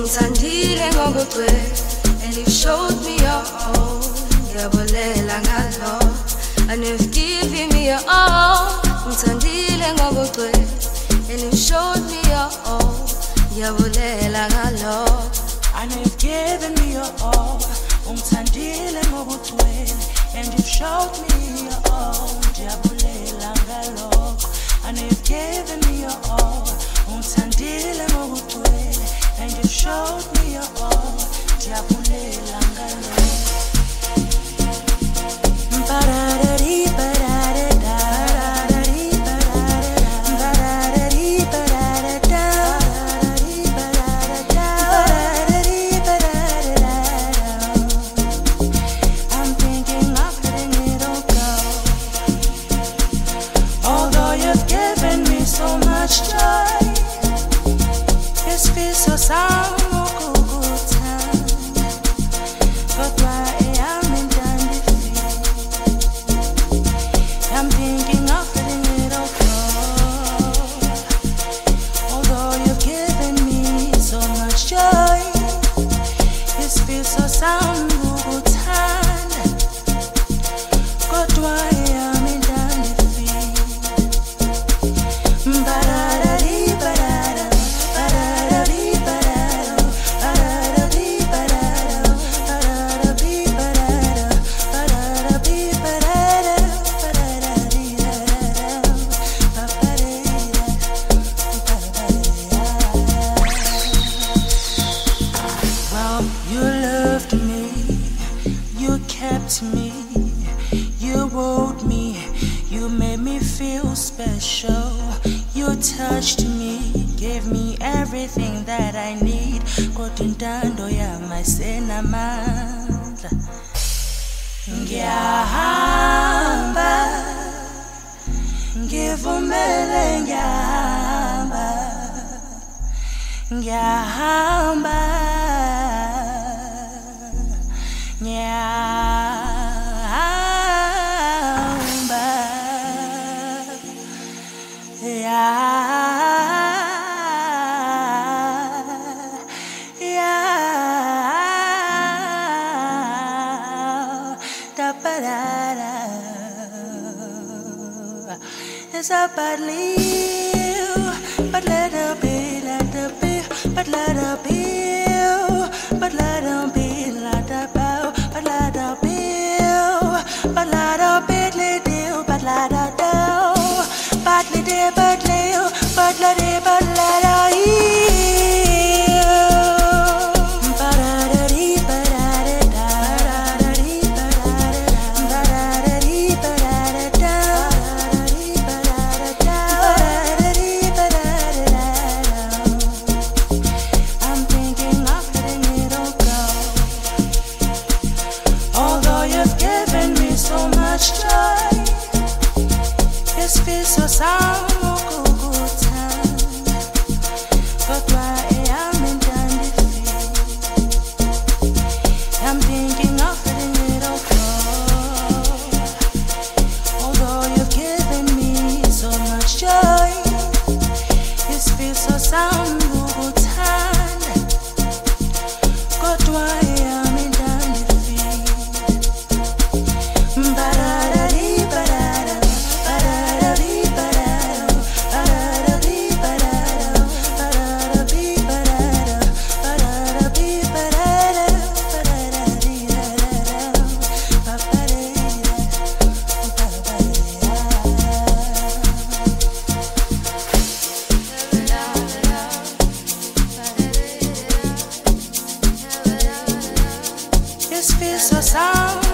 ungithandile ngokugcwele and you showed me your all. Ngiyabolela ngalo and you've given me your all. Ungithandile ngokugcwele and you showed me your all. Ngiyabolela ngalo and you've given me your all. Ungithandile ngokugcwele and you showed me your all. Ngiyabolela ngalo and you've given me your all. Ungithandile ngokugcwele and you showed me your all. Ngiyabolela ngalo. I'm thinking of letting it all go. Although you've given me so much joy, this feels so sound. I'm thinking of letting it all go. Although you've given me so much joy, this feels so sound. Kodwa yami ndandifika. Bararari barara, bararari barara, bararari barara, bararari barara, bararari barara. Well, you loved me, you kept me, you wrote me, you made me feel special. You touched me, gave me everything that I need. Kotintando ya masena mandla. Ngiyahamba, ngivumele ngiyahamba, ngiyahamba, ngiyahamba, It's a bad live, but let it be, but let it be, but let it be, let it bow, but let it be, but let it be, but let it do, but let it, but let it, but let it. This feels so sound. But why am I I'm thinking of letting it all go. Although you've given me so much joy, this feels so sound. But why am I This feels so sound.